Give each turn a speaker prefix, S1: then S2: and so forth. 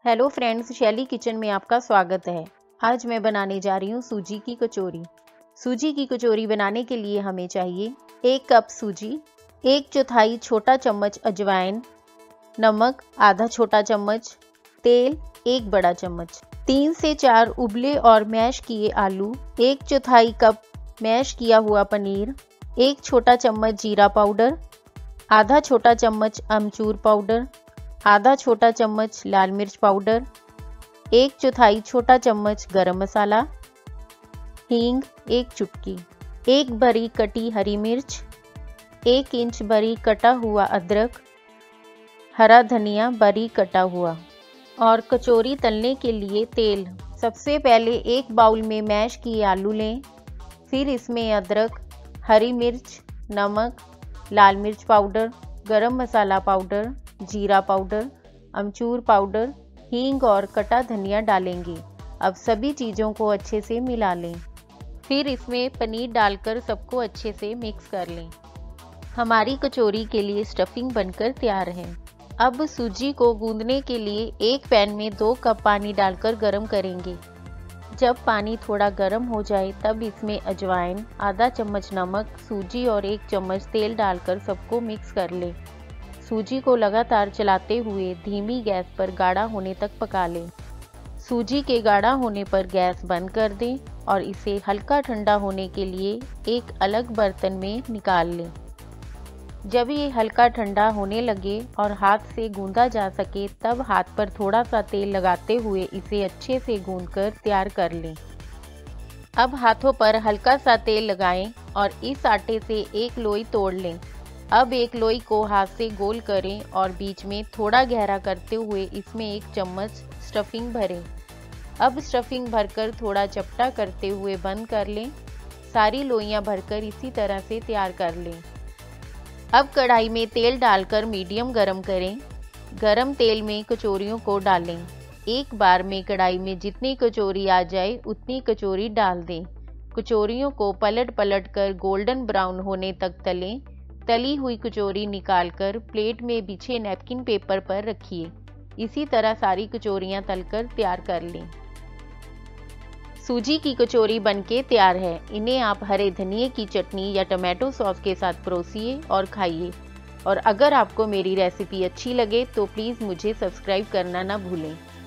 S1: Hello friends, शैली kitchen में आपका स्वागत है। आज मैं बनाने जा रही हूँ सूजी की कचौरी। सूजी की कचौरी बनाने के लिए हमें चाहिए 1 कप सूजी, 1/4 छोटा चम्मच अजवाइन, नमक आधा छोटा चम्मच, तेल 1 बड़ा चम्मच, 3 से 4 उबले और मैश किए आलू, 1/4 कप मैश किया हुआ पनीर, 1 छोटा चम्मच जीरा पाउडर, आधा छोटा चम्मच अमचूर पाउडर, आधा छोटा चम्मच लाल मिर्च पाउडर, 1/4 छोटा चम्मच गरम मसाला, हींग 1 चुटकी, 1 बारीक कटी हरी मिर्च, 1 इंच बारीक कटा हुआ अदरक, हरा धनिया बारीक कटा हुआ। और कचौरी तलने के लिए तेल। सबसे पहले एक बाउल में मैश किए आलू लें, फिर इसमें अदरक, हरी मिर्च, नमक, लाल मिर्च पाउडर, गरम मसाला पाउडर, जीरा पाउडर, अमचूर पाउडर, हींग और कटा धनिया डालेंगे। अब सभी चीज़ों को अच्छे से मिला लें। फिर इसमें पनीर डालकर सबको अच्छे से मिक्स कर लें। हमारी कचौरी के लिए स्टफिंग बनकर तैयार है। अब सूजी को गूंदने के लिए एक पैन में 2 कप पानी डालकर गर्म करेंगे। जब पानी थोड़ा गर्म हो जाए तब इसमें अजवाइन, आधा चम्मच नमक, सूजी और 1 चम्मच तेल डालकर सबको मिक्स कर लें। सूजी को लगातार चलाते हुए धीमी गैस पर गाढ़ा होने तक पका लें। सूजी के गाढ़ा होने पर गैस बंद कर दें और इसे हल्का ठंडा होने के लिए एक अलग बर्तन में निकाल लें। जब ये हल्का ठंडा होने लगे और हाथ से गूंदा जा सके तब हाथ पर थोड़ा सा तेल लगाते हुए इसे अच्छे से गूंदकर तैयार कर लें। अब हाथों पर हल्का सा तेल लगाएं और इस आटे से एक लोई तोड़ लें। अब एक लोई को हाथ से गोल करें और बीच में थोड़ा गहरा करते हुए इसमें 1 चम्मच स्टफिंग भरें। अब स्टफिंग भरकर थोड़ा चपटा करते हुए बंद कर लें। सारी लोइयां भरकर इसी तरह से तैयार कर लें। अब कढ़ाई में तेल डालकर मीडियम गरम करें। गरम तेल में कचौरियों को डालें। एक बार में कढ़ाई में जितनी कचौरी आ जाए उतनी कचौरी डाल दें। कचौरियों को पलट पलट कर गोल्डन ब्राउन होने तक तलें। तली हुई कचौरी निकालकर प्लेट में बिछे नैपकिन पेपर पर रखिए। इसी तरह सारी कचौरियां तलकर तैयार कर लें। सूजी की कचौरी बनके तैयार है। इन्हें आप हरे धनिए की चटनी या टमाटो सॉस के साथ परोसिए और खाइए। और अगर आपको मेरी रेसिपी अच्छी लगे तो प्लीज़ मुझे सब्सक्राइब करना ना भूलें।